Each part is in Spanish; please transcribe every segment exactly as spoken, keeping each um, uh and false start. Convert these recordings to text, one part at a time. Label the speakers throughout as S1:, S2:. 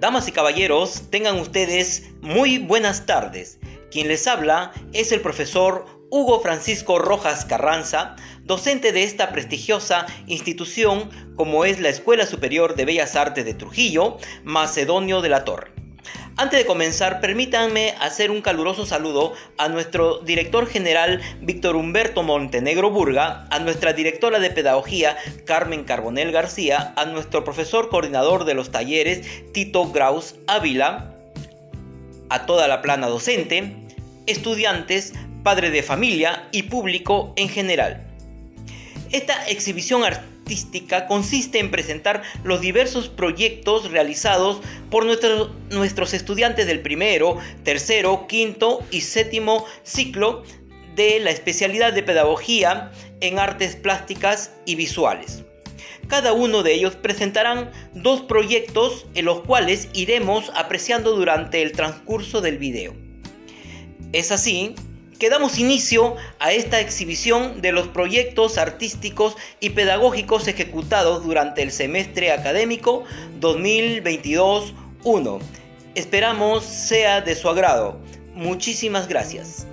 S1: Damas y caballeros, tengan ustedes muy buenas tardes. Quien les habla es el profesor Hugo Francisco Rojas Carranza, docente de esta prestigiosa institución como es la Escuela Superior de Bellas Artes de Trujillo, Macedonio de la Torre. Antes de comenzar, permítanme hacer un caluroso saludo a nuestro director general Víctor Humberto Montenegro Burga, a nuestra directora de Pedagogía Carmen Carbonell García, a nuestro profesor coordinador de los talleres Tito Graus Ávila, a toda la plana docente, estudiantes, padres de familia y público en general. Esta exhibición artística consiste en presentar los diversos proyectos realizados por nuestros, nuestros estudiantes del primero, tercero, quinto y séptimo ciclo de la especialidad de Pedagogía en Artes Plásticas y Visuales. Cada uno de ellos presentarán dos proyectos en los cuales iremos apreciando durante el transcurso del video. Es así que damos inicio a esta exhibición de los proyectos artísticos y pedagógicos ejecutados durante el semestre académico dos mil veintidós uno. Esperamos sea de su agrado. Muchísimas gracias.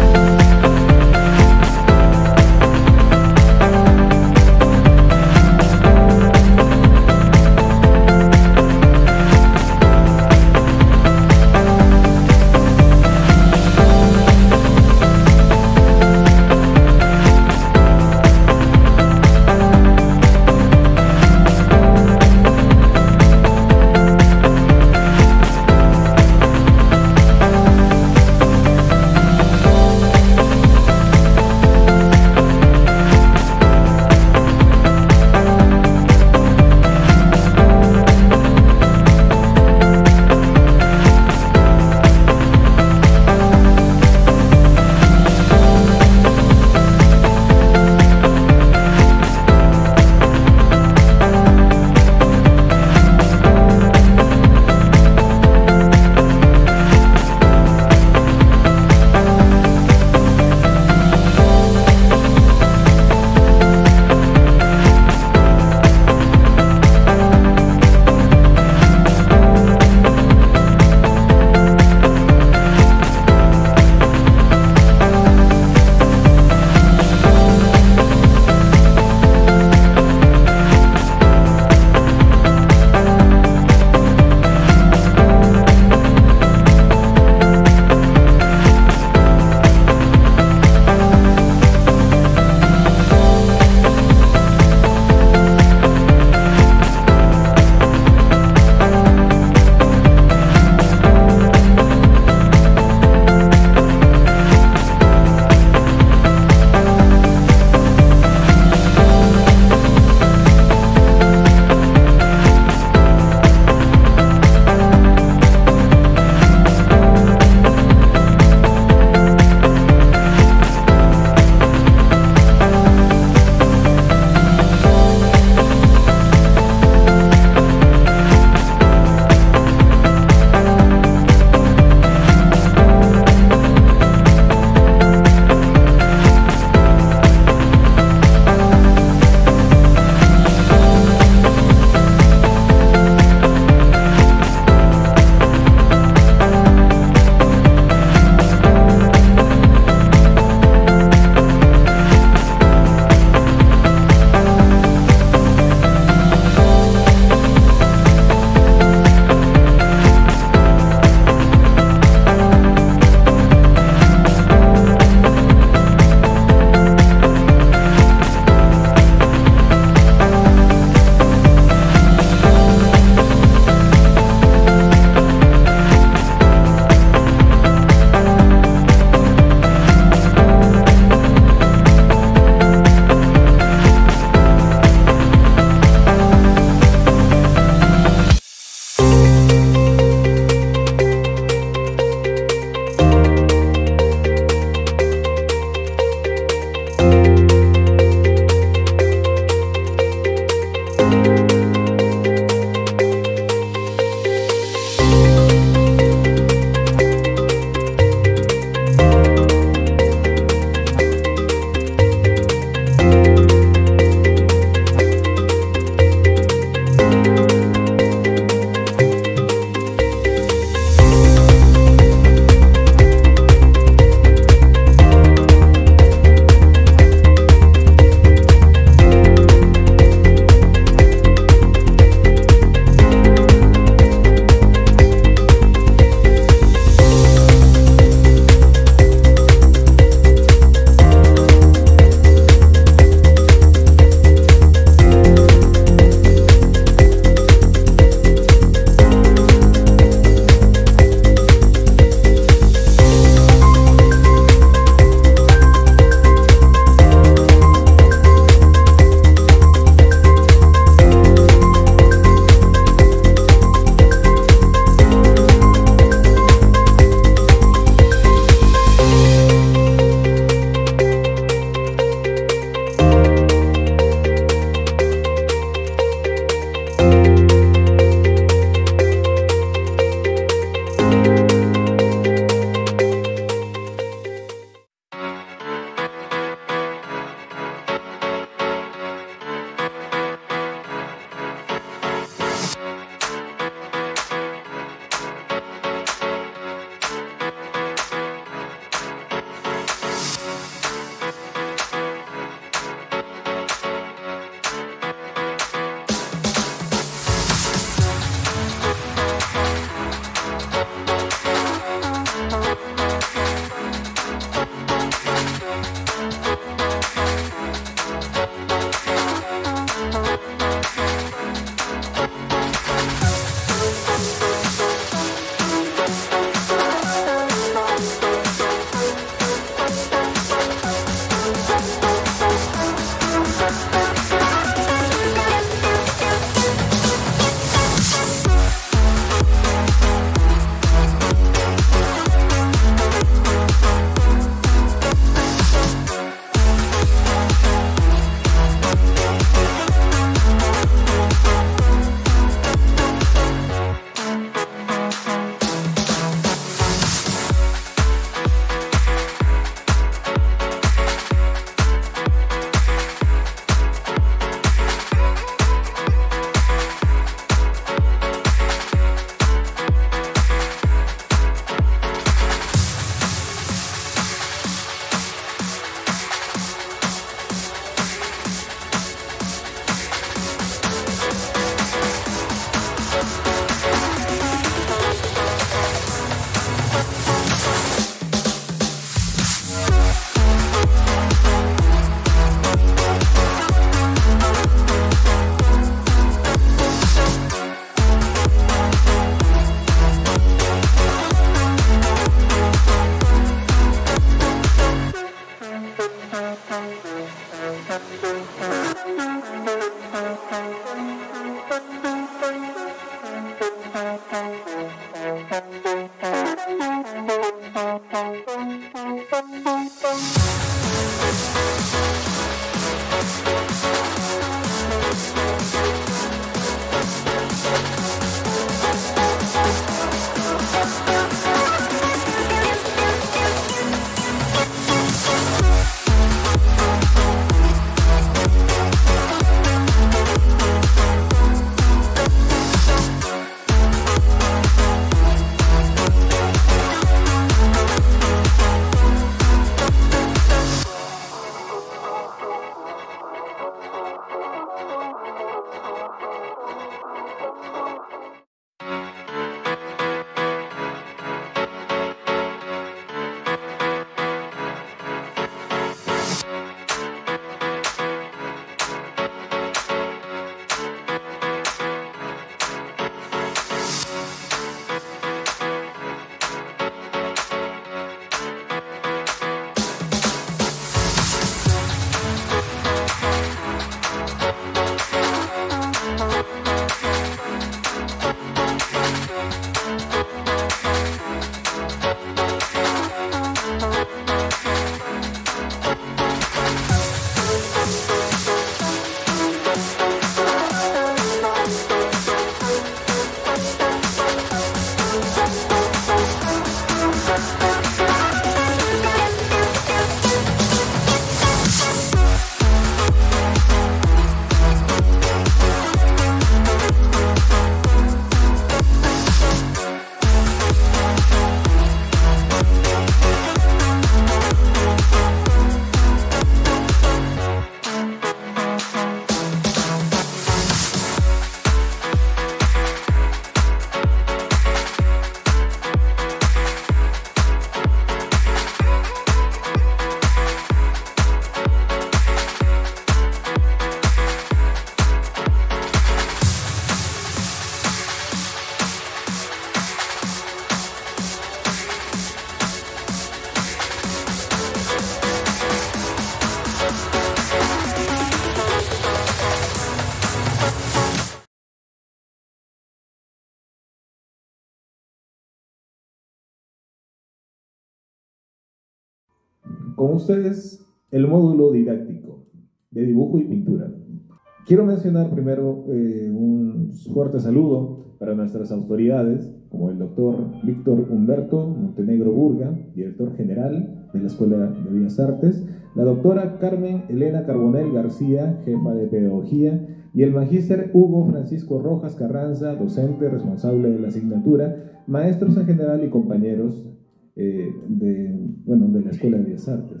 S2: Con ustedes, el módulo didáctico de dibujo y pintura. Quiero mencionar primero eh, un fuerte saludo para nuestras autoridades, como el doctor Víctor Humberto Montenegro Burga, director general de la Escuela de Bellas Artes, la doctora Carmen Elena Carbonell García, jefa de Pedagogía, y el magíster Hugo Francisco Rojas Carranza, docente responsable de la asignatura, maestros en general y compañeros eh, de, bueno, de la Escuela de Bellas Artes.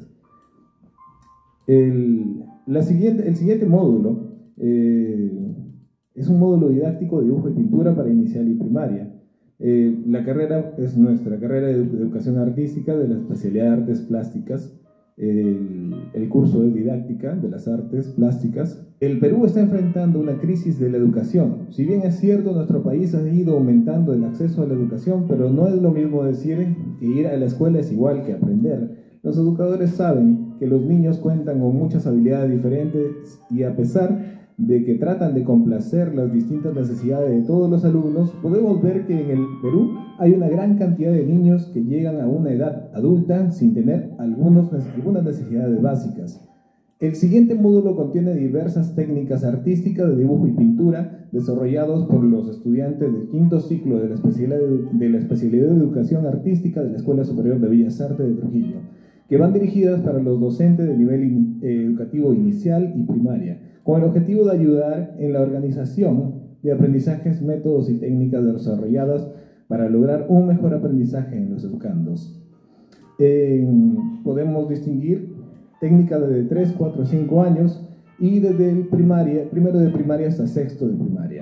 S2: El, la siguiente, el siguiente módulo eh, es un módulo didáctico de dibujo y pintura para inicial y primaria. Eh, la carrera es nuestra carrera de educación artística de la especialidad de artes plásticas. El, el curso es didáctica de las artes plásticas. El Perú está enfrentando una crisis de la educación. Si bien es cierto, nuestro país ha ido aumentando el acceso a la educación, pero no es lo mismo decir que ir a la escuela es igual que aprender. Los educadores saben que los niños cuentan con muchas habilidades diferentes y a pesar de que tratan de complacer las distintas necesidades de todos los alumnos, podemos ver que en el Perú hay una gran cantidad de niños que llegan a una edad adulta sin tener algunos, algunas necesidades básicas. El siguiente módulo contiene diversas técnicas artísticas de dibujo y pintura desarrollados por los estudiantes del quinto ciclo de la especialidad de, de la especialidad de Educación Artística de la Escuela Superior de Bellas Artes de Trujillo, que van dirigidas para los docentes de nivel in, eh, educativo inicial y primaria, con el objetivo de ayudar en la organización de aprendizajes, métodos y técnicas desarrolladas para lograr un mejor aprendizaje en los educandos. Eh, podemos distinguir técnicas de tres, cuatro, cinco años y desde el primaria, primero de primaria hasta sexto de primaria.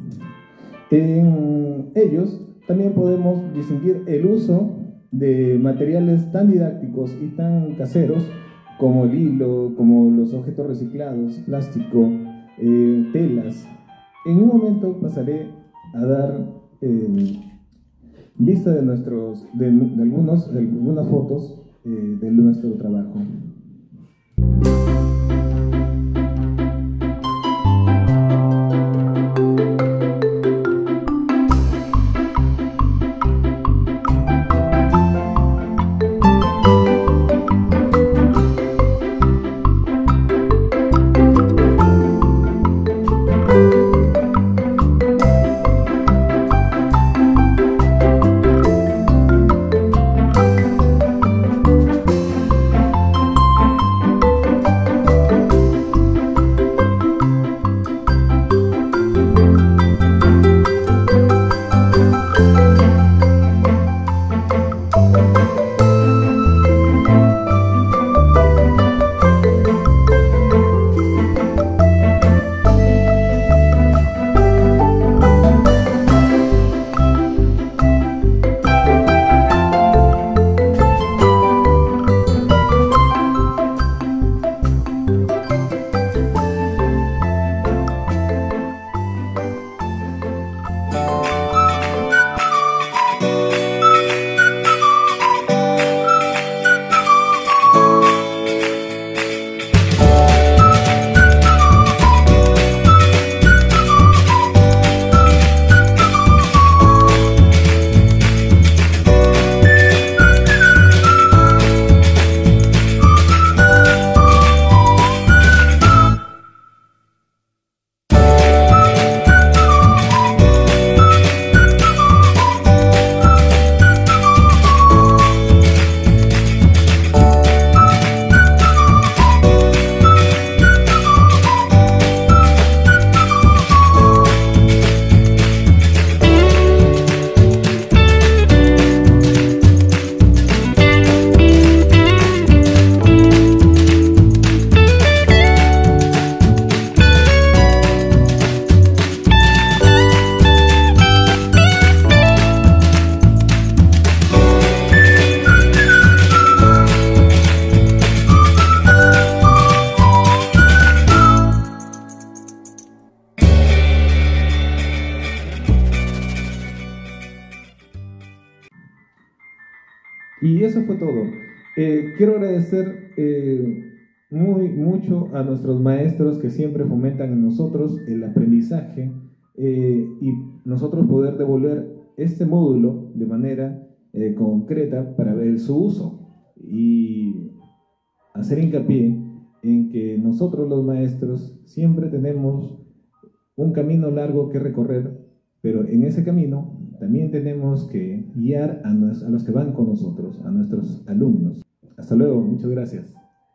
S2: En ellos también podemos distinguir el uso de materiales tan didácticos y tan caseros como el hilo, como los objetos reciclados, plástico, eh, telas. En un momento pasaré a dar eh, vista de, nuestros, de, de, algunos, de algunas fotos eh, de nuestro trabajo. eso fue todo. Eh, quiero agradecer eh, muy mucho a nuestros maestros que siempre fomentan en nosotros el aprendizaje eh, y nosotros poder devolver este módulo de manera eh, concreta para ver su uso y hacer hincapié en que nosotros los maestros siempre tenemos un camino largo que recorrer, pero en ese camino también tenemos que guiar a, nos, a los que van con nosotros, a nuestros alumnos. Hasta luego, muchas gracias.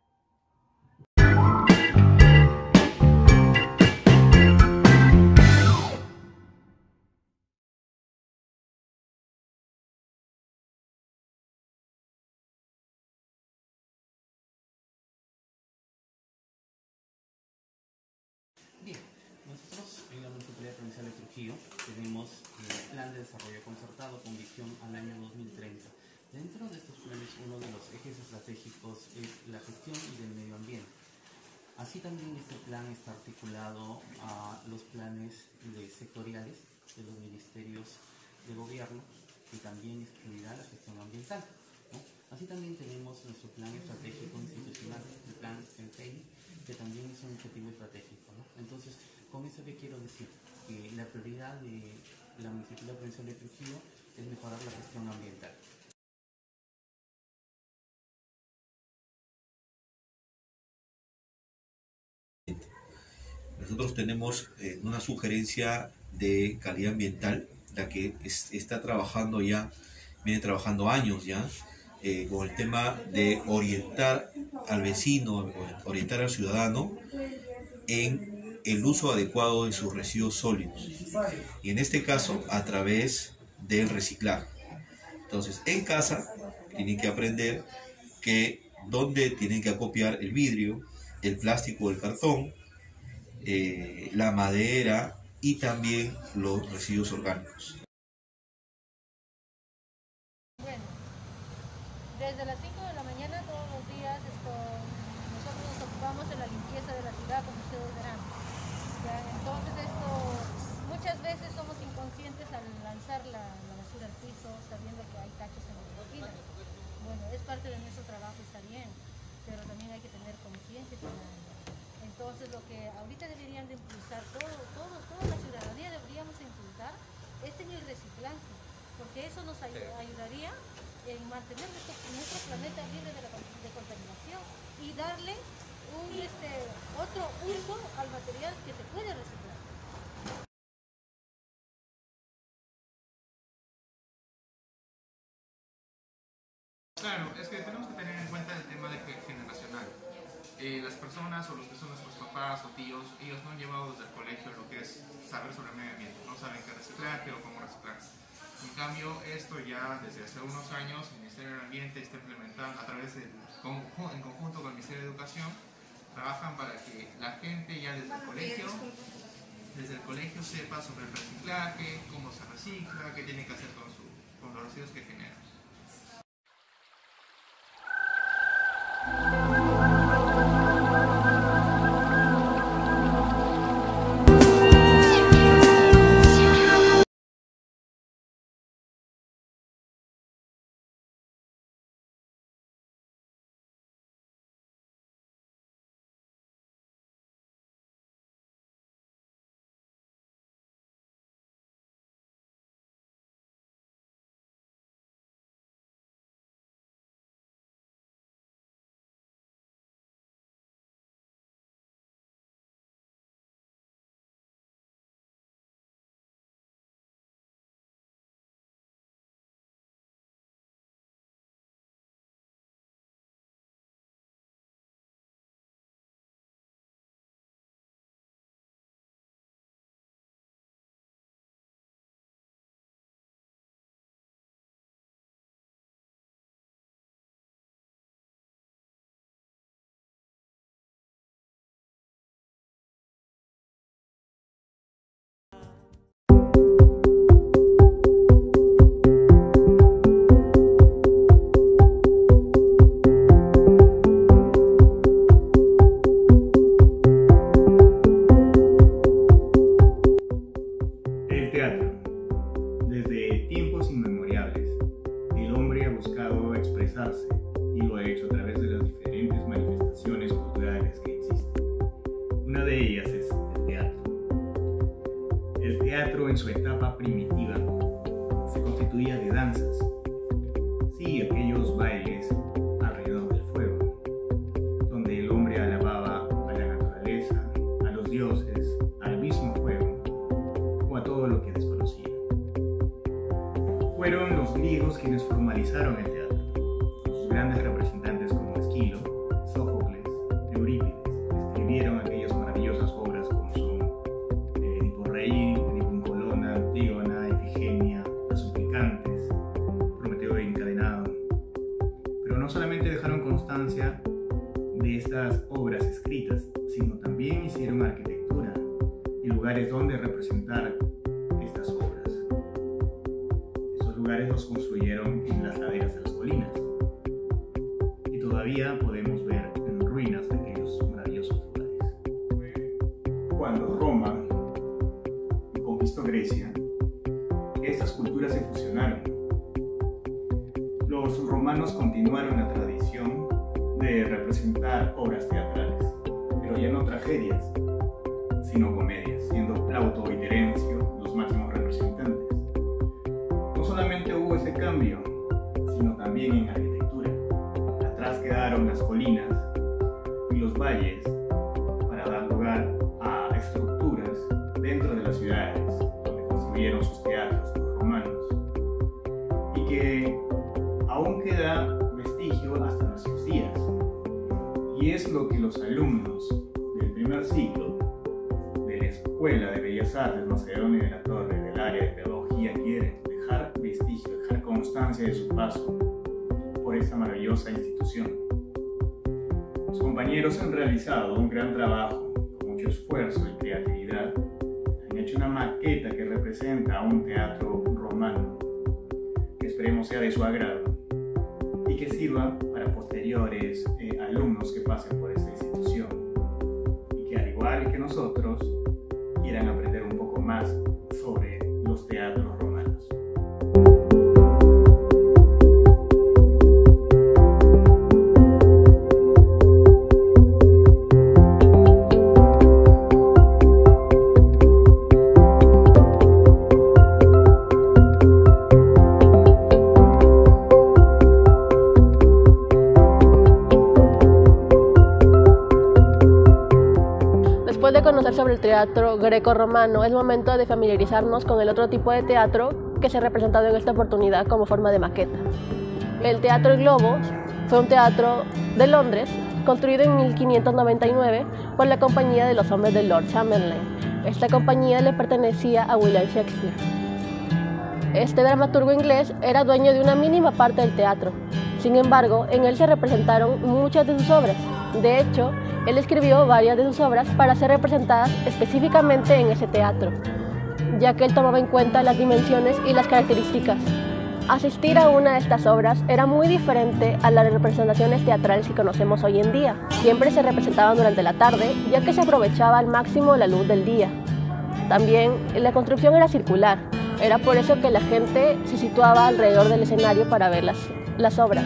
S3: Bien, nosotros en la Municipalidad Provincial de Trujillo tenemos el Plan de Desarrollo Concertado con visión al año dos mil treinta. Dentro de estos planes, uno de los ejes estratégicos es la gestión del medio ambiente. Así también este plan está articulado a los planes de sectoriales de los ministerios de gobierno, que también incluirá la gestión ambiental, ¿no? Así también tenemos nuestro plan estratégico institucional, el plan ENPEI, que también es un objetivo estratégico, ¿no? Entonces, con eso que quiero decir, que la prioridad de la Municipalidad Provincial de Trujillo es mejorar la gestión ambiental.
S4: Nosotros tenemos eh, una sugerencia de calidad ambiental, la que es, está trabajando ya, viene trabajando años ya, eh, con el tema de orientar al vecino, orientar al ciudadano en el uso adecuado de sus residuos sólidos. Y en este caso, a través del reciclaje. Entonces, en casa, tienen que aprender que dónde tienen que acopiar el vidrio, el plástico, el cartón, Eh, la madera y también los residuos orgánicos.
S5: Bueno, desde las cinco de la mañana todos los días esto, nosotros nos ocupamos de la limpieza de la ciudad, como ustedes verán. ¿Ya? Entonces esto, muchas veces somos inconscientes al lanzar la, la basura al piso, sabiendo que hay tachos en las esquinas. Bueno, es parte de nuestro trabajo, está bien, pero también hay que tener conciencia con la. Entonces lo que ahorita deberían de impulsar, todo, todo, toda la ciudadanía deberíamos impulsar es en el reciclaje, porque eso nos ay ayudaría en mantener nuestro, nuestro planeta libre de, la, de contaminación y darle un este, otro uso al material que se puede reciclar.
S6: Claro, es que tenemos que tener en cuenta el tema de generacional. Eh, las personas o los que son nuestros papás o tíos, ellos no han llevado desde el colegio lo que es saber sobre el medio ambiente, no saben qué reciclaje o cómo reciclar. En cambio, esto ya desde hace unos años el Ministerio del Ambiente está implementando a través del, en conjunto con el Ministerio de Educación, trabajan para que la gente ya desde el colegio, desde el colegio sepa sobre el reciclaje, cómo se recicla, qué tiene que hacer con, su, con los residuos que genera.
S7: y lo ha hecho a través de las diferentes manifestaciones culturales que existen. Una de ellas es el teatro. El teatro en su etapa primitiva se constituía de danzas, sí, aquellos bailes alrededor del fuego, donde el hombre alababa a la naturaleza, a los dioses, al mismo fuego o a todo lo que desconocía. Fueron los griegos quienes formalizaron el teatro. Sus grandes representantes como Esquilo, Sófocles, Eurípides escribieron aquellas maravillosas obras como son eh, Edipo Rey, Edipo en Colona, Antígona, Ifigenia, Las Suplicantes, Prometeo encadenado. Pero no solamente dejaron constancia de estas obras escritas, sino también hicieron arquitectura y lugares donde representar estas obras. Esos lugares los construyeron en las laderas de las colinas y todavía podemos ver en ruinas de aquellos maravillosos lugares. Cuando Roma conquistó Grecia, estas culturas se fusionaron. Los romanos continuaron la tradición de representar obras teatrales, pero ya no tragedias, sino comedias, siendo Plauto y Terencio los máximos representantes. No solamente hubo ese cambio, sino también en arquitectura. Atrás quedaron las colinas y los valles para dar lugar a estructuras dentro de las ciudades, donde construyeron sus teatros los romanos, y que aún queda vestigio hasta nuestros días. Y es lo que los alumnos del primer ciclo de la Escuela de Bellas Artes Macedonio de la Torre del área de pedagogía quieren dejar vestigio, dejar constancia de su paso por esta maravillosa institución. Los compañeros han realizado un gran trabajo, con mucho esfuerzo y creatividad. Han hecho una maqueta que representa a un teatro romano, que esperemos sea de su agrado y que sirva para posteriores eh, alumnos que pasen por esta institución y que, al igual que nosotros, quieran aprender un poco más sobre los teatros romanos.
S8: Después de conocer sobre el teatro greco-romano, es momento de familiarizarnos con el otro tipo de teatro que se ha representado en esta oportunidad como forma de maqueta. El Teatro Globo fue un teatro de Londres construido en mil quinientos noventa y nueve por la Compañía de los Hombres de Lord Chamberlain. Esta compañía le pertenecía a William Shakespeare. Este dramaturgo inglés era dueño de una mínima parte del teatro. Sin embargo, en él se representaron muchas de sus obras. De hecho, él escribió varias de sus obras para ser representadas específicamente en ese teatro, ya que él tomaba en cuenta las dimensiones y las características. Asistir a una de estas obras era muy diferente a las representaciones teatrales que conocemos hoy en día. Siempre se representaban durante la tarde, ya que se aprovechaba al máximo la luz del día. También la construcción era circular, era por eso que la gente se situaba alrededor del escenario para ver las, las obras.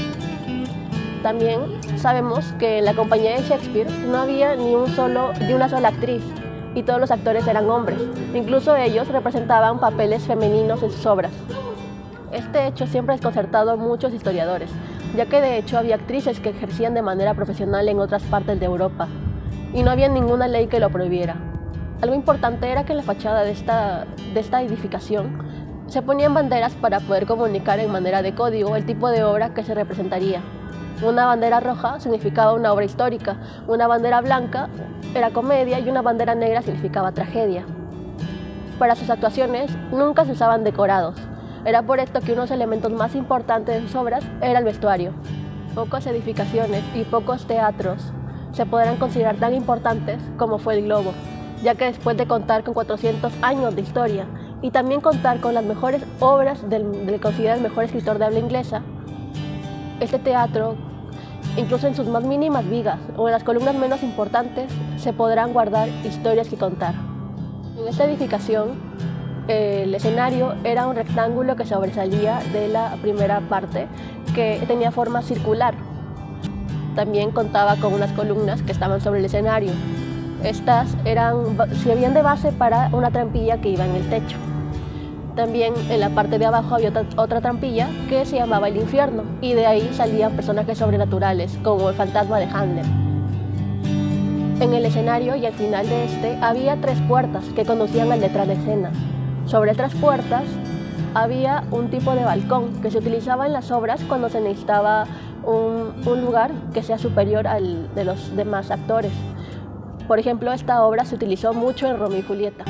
S8: También sabemos que en la compañía de Shakespeare no había ni, un solo, ni una sola actriz y todos los actores eran hombres. Incluso ellos representaban papeles femeninos en sus obras. Este hecho siempre ha desconcertado a muchos historiadores, ya que de hecho había actrices que ejercían de manera profesional en otras partes de Europa y no había ninguna ley que lo prohibiera. Algo importante era que en la fachada de esta, de esta edificación se ponían banderas para poder comunicar en manera de código el tipo de obra que se representaría. Una bandera roja significaba una obra histórica, una bandera blanca era comedia y una bandera negra significaba tragedia. Para sus actuaciones nunca se usaban decorados. Era por esto que unos elementos más importantes de sus obras era el vestuario. Pocas edificaciones y pocos teatros se podrán considerar tan importantes como fue el Globo, ya que después de contar con cuatrocientos años de historia y también contar con las mejores obras del, del considerado el mejor escritor de habla inglesa, este teatro, incluso en sus más mínimas vigas o en las columnas menos importantes, se podrán guardar historias que contar. En esta edificación, eh, el escenario era un rectángulo que sobresalía de la primera parte que tenía forma circular. También contaba con unas columnas que estaban sobre el escenario. Estas eran, servían de base para una trampilla que iba en el techo. También en la parte de abajo había otra, otra trampilla que se llamaba el infierno, y de ahí salían personajes sobrenaturales, como el fantasma de Handel. En el escenario y al final de este había tres puertas que conducían al detrás de escena. Sobre estas puertas había un tipo de balcón que se utilizaba en las obras cuando se necesitaba un, un lugar que sea superior al de los demás actores. Por ejemplo, esta obra se utilizó mucho en Romeo y Julieta.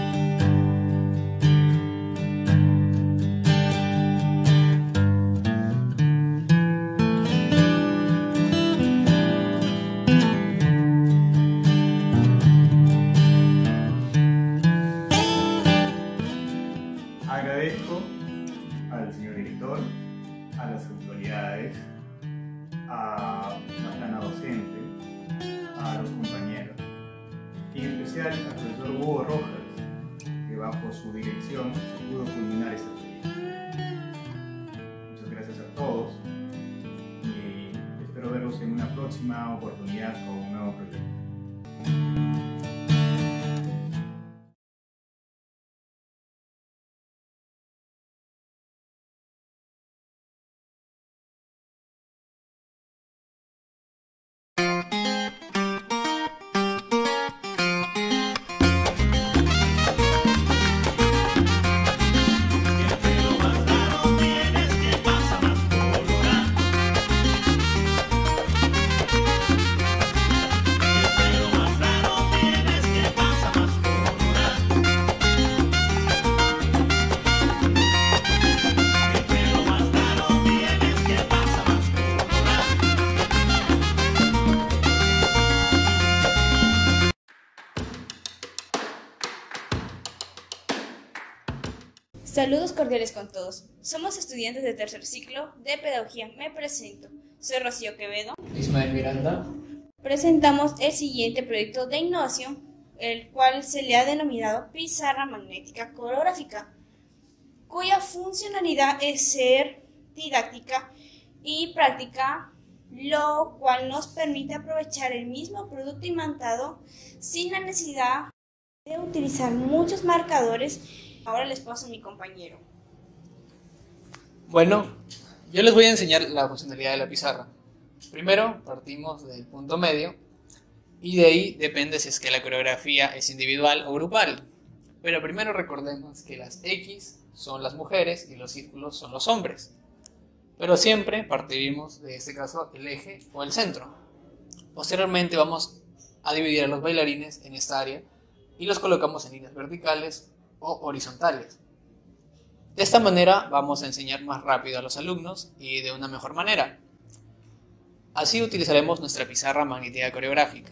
S7: Agradezco al señor director, a las autoridades, a la plana docente, a los compañeros, y en especial al profesor Hugo Rojas, que bajo su dirección se pudo culminar este proyecto. Muchas gracias a todos y espero verlos en una próxima oportunidad con un nuevo proyecto.
S9: Saludos cordiales con todos. Somos estudiantes de tercer ciclo de Pedagogía. Me presento. Soy Rocío Quevedo.
S10: Ismael Miranda.
S9: Presentamos el siguiente proyecto de innovación, el cual se le ha denominado pizarra magnética coreográfica, cuya funcionalidad es ser didáctica y práctica, lo cual nos permite aprovechar el mismo producto imantado sin la necesidad de utilizar muchos marcadores. Ahora les paso a mi compañero.
S10: Bueno, yo les voy a enseñar la funcionalidad de la pizarra. Primero partimos del punto medio y de ahí depende si es que la coreografía es individual o grupal. Pero primero recordemos que las X son las mujeres y los círculos son los hombres. Pero siempre partiremos de este caso el eje o el centro. Posteriormente vamos a dividir a los bailarines en esta área y los colocamos en líneas verticales o horizontales. De esta manera vamos a enseñar más rápido a los alumnos y de una mejor manera. Así utilizaremos nuestra pizarra magnética coreográfica.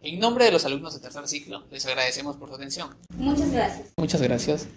S10: En nombre de los alumnos de tercer ciclo, les agradecemos por su atención.
S9: Muchas gracias.
S10: Muchas gracias.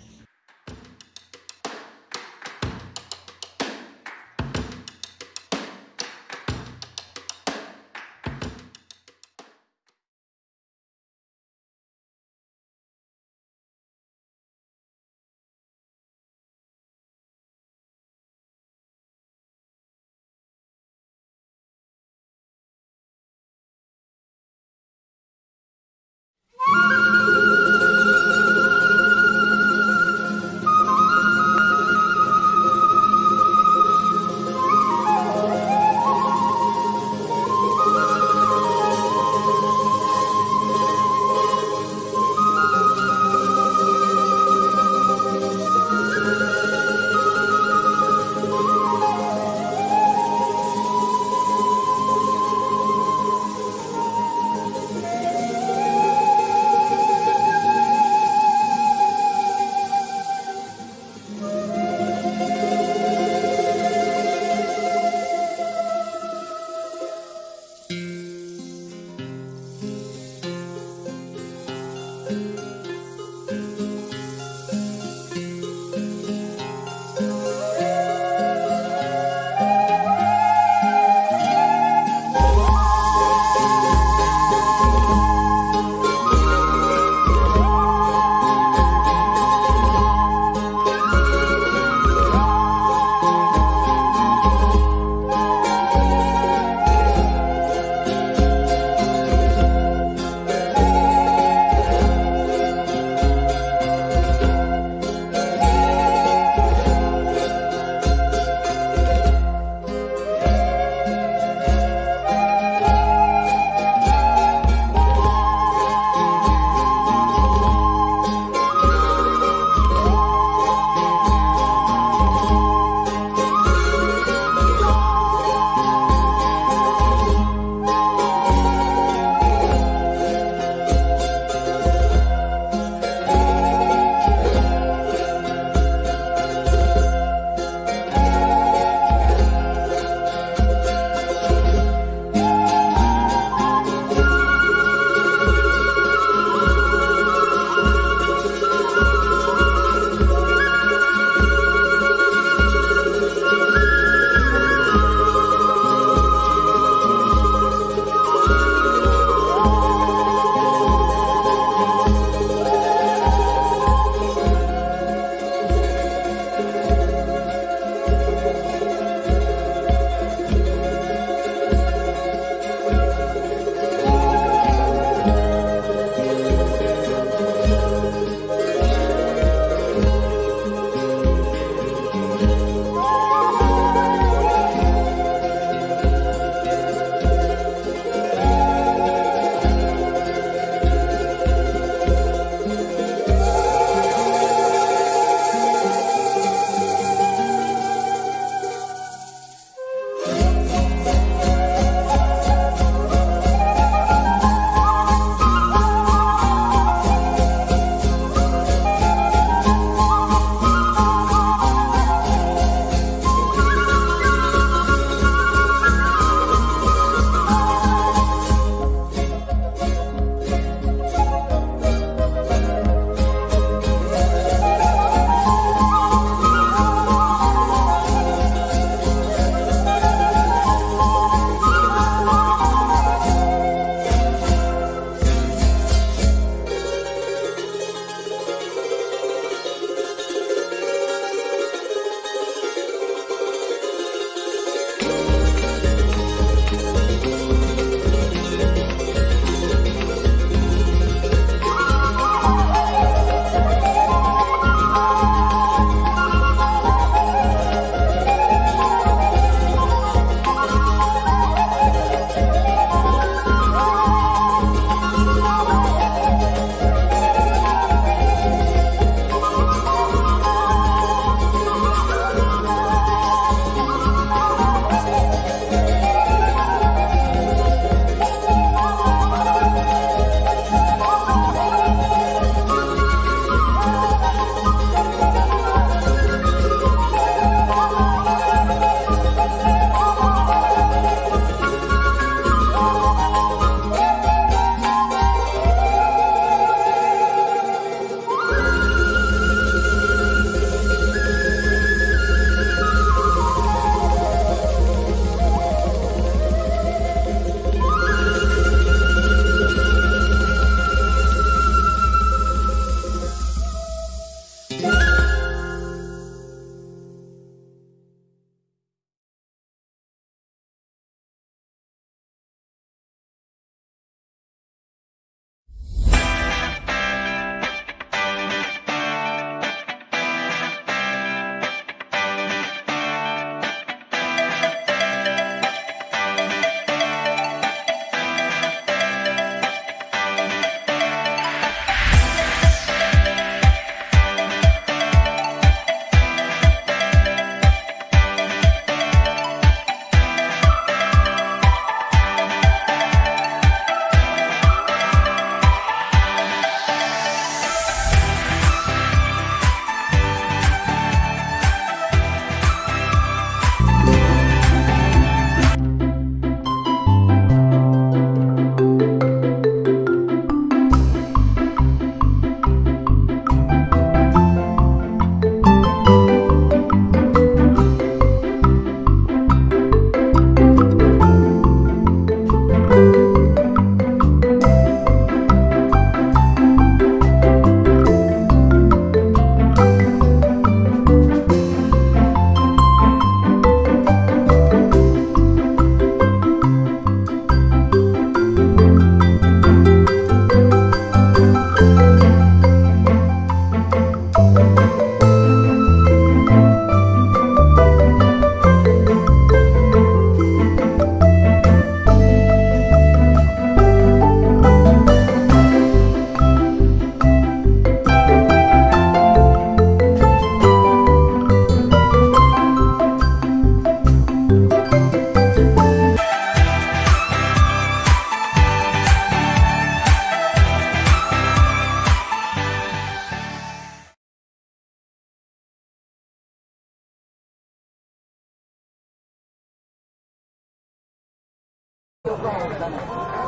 S11: Yo